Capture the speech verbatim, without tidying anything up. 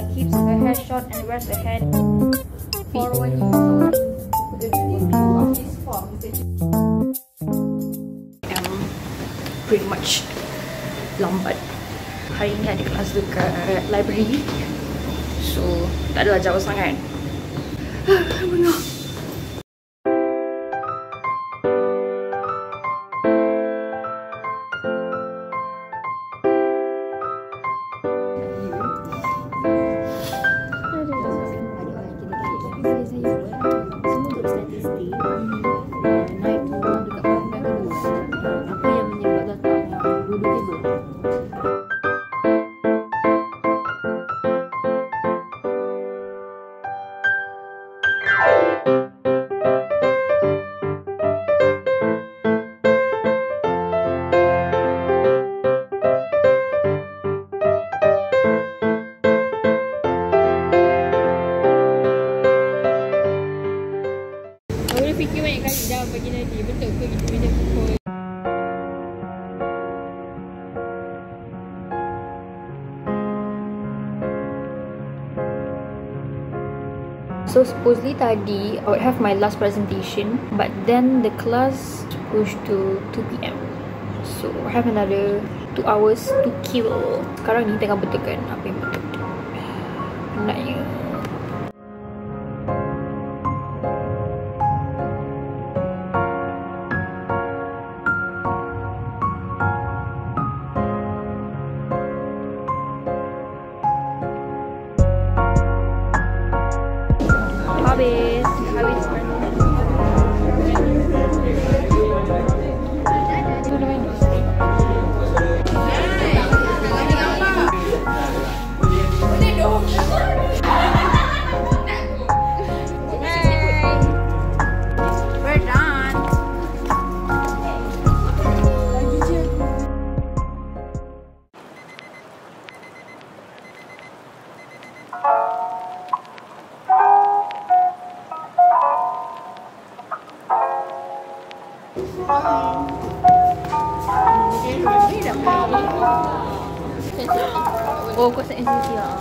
uh, keeps her hair short and wears a hand forward. I'm pretty much lambat. Hari ni ada kelas dekat library, so tak adalah jauh sangat. Benar. Fikir banyak kali dah bagi Nadia. Betul ke gitu meja pukul. So supposedly tadi I would have my last presentation, but then the class pushed to two P M So I have another two hours to kill. Sekarang ni tengah betulkan apa yang betul. Penatnya. Habis, habis. Oh, kau set N C C lah.